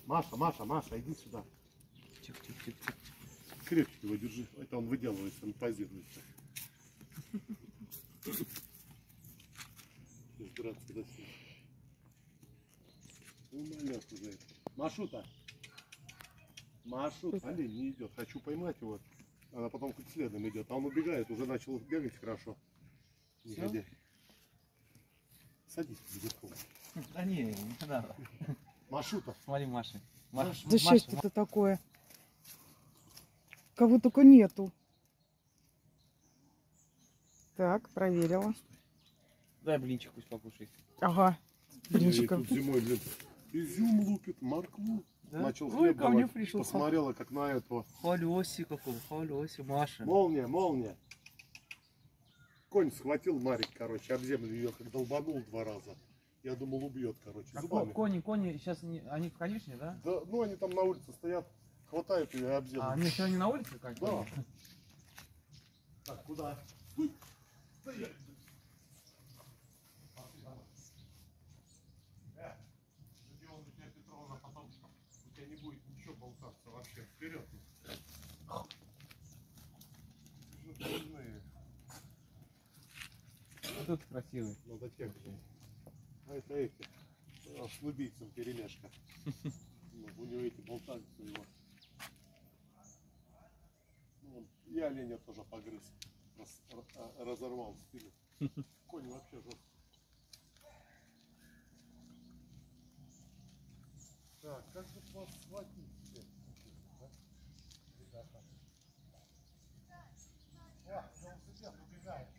Маша, Маша, Маша, иди сюда. Тихо. Крепче его держи. Это он выделывается, он позируется. Здравствуй, малек уже. Машута. Машут. Олень не идет. Хочу поймать его. Она потом хоть следом идет. А он убегает, уже начал бегать хорошо. Негодяй. Садись вверху. Да не надо. Машута. Смотри, Маша. Да что это такое? Кого только нету. Так, проверила. Дай блинчик пусть покушает. Ага, блинчиком. Тут зимой, блин, изюм лупит, моркву. Да? Начал Ой, хлеб ко мне давать. пришел. Посмотрела, как на этого. Холёси какого, холёси, Маша. Молния, молния. Конь схватил Марик, короче, об землю ее как долбанул 2 раза. Я думал, убьет, короче, А зубами. кони, сейчас они в конюшне, да? Да, ну они там на улице стоят, хватают ее об землю. А, нет, они на улице как? Да. Так, куда? Стой! Стоять! Сделал тебя, Петровна, потом у тебя не будет ничего болтаться вообще. Вперед! Вот тут красивый. Надо тех взять. А это эти. С лубийцем перемешка. У него эти болтаются его. Ну, и оленя тоже погрыз. Разорвал спину. Конь вообще жестко. Так, как же вас схватить теперь? Ребята. О, он сейчас убегает.